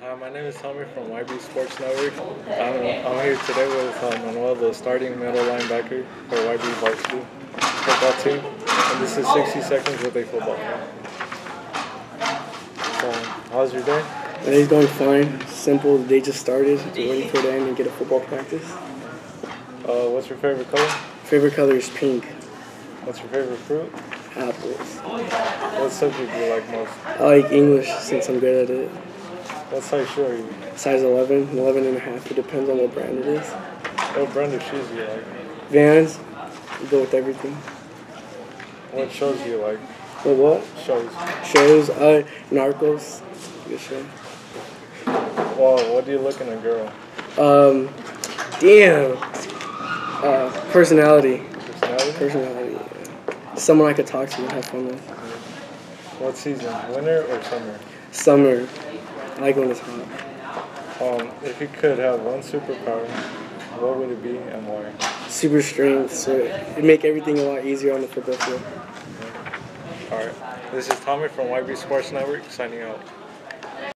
Hi, my name is Tommy from YB Sports Network. I'm here today with Manuel, the starting middle linebacker for YB Varsity football team. And this is 60 seconds with a football. So, how's your day? My day's going fine. Simple. The day just started. Just waiting for it to end and get a football practice. What's your favorite color? Favorite color is pink. What's your favorite fruit? Apples. What subject do you like most? I like English since I'm good at it. What size shoe are you? Size 11, 11 and a half. It depends on what brand it is. What brand of shoes do you like? Vans. We go with everything. What shows do you like? What? Shows. Shows. Narcos. Good show. Well, what do you look in a girl? Damn. Personality. Personality? Personality, yeah. Someone I could talk to and have fun with. What season? Winter or summer? Summer. I like when it's hot. If you could have one superpower, what would it be and why? Super strength, so it'd make everything a lot easier on the football field. Alright. This is Tommy from YB Sports Network signing out.